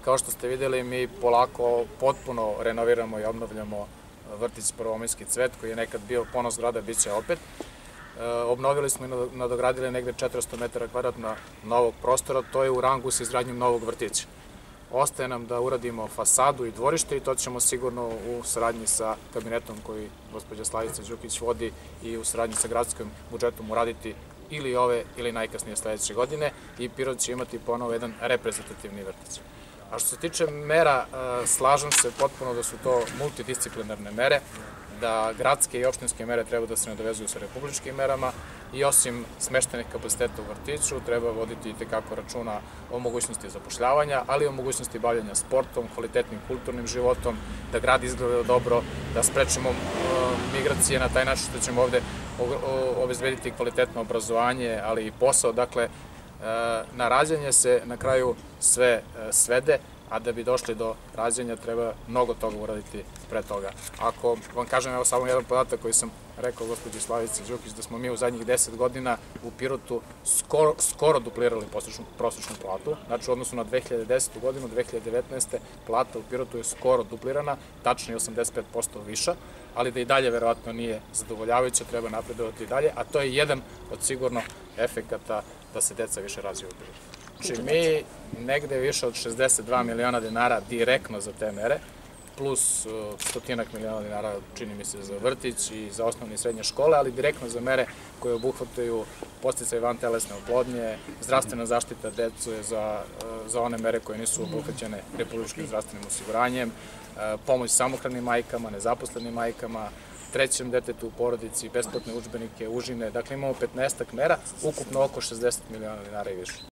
Kao što ste videli, mi polako potpuno renoviramo i obnavljamo vrtić Prvomajski cvet, koji je nekad bio ponos grada, bit će opet. Obnovili smo i nadogradili negde 400 metara kvadratna novog prostora, to je u rangu sa izgradnjom novog vrtića. Ostaje nam da uradimo fasadu i dvorište i to ćemo sigurno u saradnji sa kabinetom koji gospođa Slavica Đukić vodi i u saradnji sa gradskim budžetom uraditi ili ove ili najkasnije sledeće godine i Pirot će imati ponovo jedan reprezentativni vrtić. A što se tiče mera, slažem se potpuno da su to multidisciplinarne mere, da gradske i opštinske mere treba da se nadovezuju sa republičkim merama i osim smeštenih kapaciteta u vrtiću treba voditi itekako računa o mogućnosti zapošljavanja, ali i o mogućnosti bavljanja sportom, kvalitetnim kulturnim životom, da grad izgleda dobro, da sprečimo migracije na taj način što ćemo ovde obezbediti kvalitetno obrazovanje, ali i posao. Dakle, na rađanje se na kraju sve svede, a da bi došli do rađanja treba mnogo toga uraditi pre toga. Ako vam kažem evo samo jedan podatak koji sam rekao gospođi Slavici Đukić, da smo mi u zadnjih 10 godina u Pirotu skoro duplirali prosečnu platu, znači u odnosu na 2010. godinu, 2019. plata u Pirotu je skoro duplirana, tačnije 85% viša, ali da i dalje verovatno nije zadovoljavajuća, treba napredovati i dalje, a to je jedan od sigurno efekata da se deca više razviju u Pirotu. Znači, mi negde više od 62 miliona dinara direktno za te mere, plus 100 miliona dinara, čini mi se, za vrtić i za osnovne i srednje škole, ali direktno za mere koje obuhvataju podsticaj vantelesne oplodnje, zdravstvena zaštita dece za one mere koje nisu obuhvaćene republičkim zdravstvenim osiguranjem, pomoć samohranim majkama, nezaposlenim majkama, trećem detetu u porodici, besplatne udžbenike, užine, dakle imamo 15 mera, ukupno oko 60 miliona dinara i više.